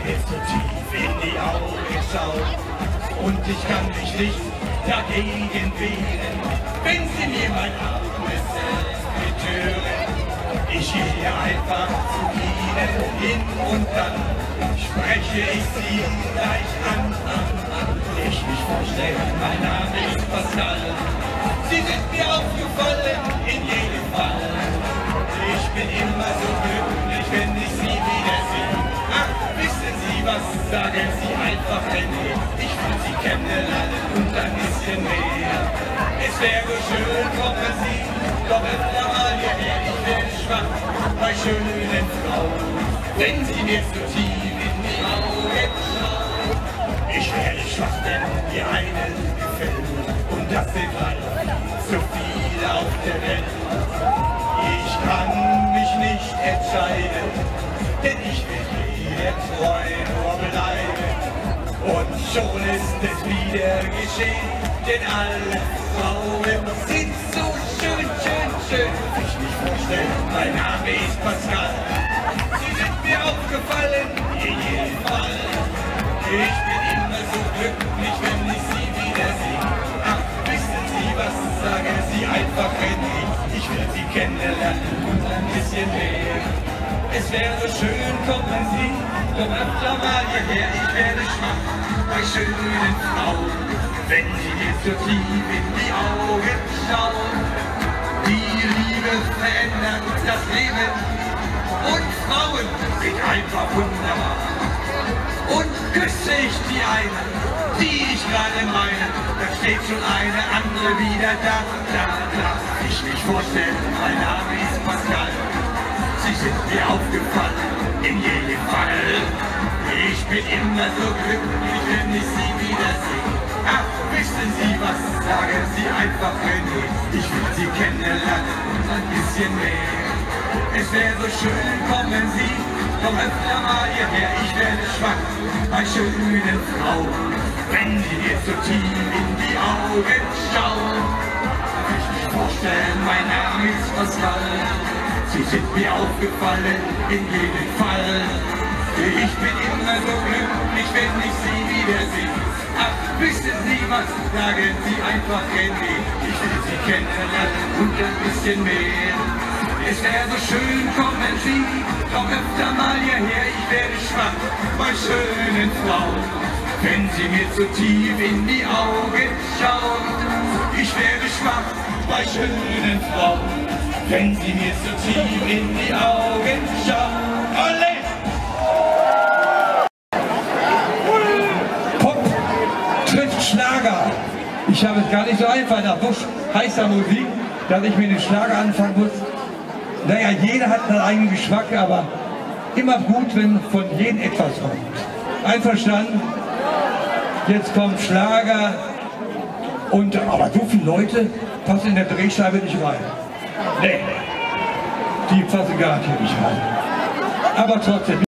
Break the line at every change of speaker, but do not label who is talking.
mir zu tief in die Augen schauen und ich kann mich nicht dagegen wehren, wenn sie mir mein armes Herz betören. Ich gehe einfach zu ihnen hin und dann spreche ich sie gleich an. Ich mich vorstellen, mein Name ist Pascal. Sie sind mir aufgefallen, in jedem Fall. Ich bin immer so glücklich, wenn ich sie wiedersehe. Ach, wissen Sie was, sagen Sie einfach René. Ich will Sie kennenlernen und ein bisschen mehr. Es wäre schön, kommen Sie doch öfter mal hierher. Ich werde schwach bei schönen Frauen, wenn Sie mir zu tief in die Augen schauen. Ich werde schwach, denn die einen gefällt und das sind leider zu viele auf der Welt. Ich kann mich nicht entscheiden, denn ich will hier treu nur bleiben. Und schon ist es wieder geschehen, denn alle Frauen sind so schön, schön, schön. Ich mich vorstellen, mein Name ist Pascal. Sie sind mir aufgefallen, in jedem Fall. Ich bin immer so glücklich, wenn ich Sie wiedersehe. Ach, wissen Sie was, sagen Sie einfach René. Ich will Sie kennenlernen und ein bisschen mehr. Es wäre schön, kommen Sie doch öfter mal hierher. Ich werde schwach bei schönen Frauen, wenn Sie mir so tief in die Augen schauen. Die Liebe verändert das Leben und Frauen sind einfach wunderbar. Und küsse ich die eine, die ich gerade meine, da steht schon eine andere wieder da. Ich mich vorstellen, mein Name ist Pascal. Sie sind mir aufgefallen, in jedem Fall. Ich bin immer so glücklich, wenn ich Sie wiedersehe. Ach, wissen Sie was, sagen Sie einfach René. Ich will Sie kennenlernen und ein bisschen mehr. Es wäre so schön, kommen Sie doch öfter mal hierher. Ich werde schwach bei schönen Frauen, wenn Sie mir so tief in die Augen schauen. Ich mich vorstellen, mein Name ist Pascal. Sie sind mir aufgefallen, in jedem Fall. Ich bin immer so glücklich, wenn ich Sie wiedersehe. Ach, wissen Sie was, sagen Sie einfach René. Ich will Sie kennenlernen und ein bisschen mehr. Es wäre so schön, kommen Sie doch öfter mal hierher. Ich werde schwach bei schönen Frauen, wenn Sie mir zu tief in die Augen schauen. Ich werde schwach bei schönen Frauen, wenn Sie mir so tief in die Augen schauen. Alle! Pop trifft Schlager. Ich habe es gar nicht so einfach nach heißer Musik, dass ich mir den Schlager anfangen muss. Naja, jeder hat einen eigenen Geschmack, aber immer gut, wenn von jedem etwas kommt. Einverstanden? Jetzt kommt Schlager und aber so viele Leute passen in der Drehscheibe nicht rein. Nee, die passen gar nicht rein. Aber trotzdem.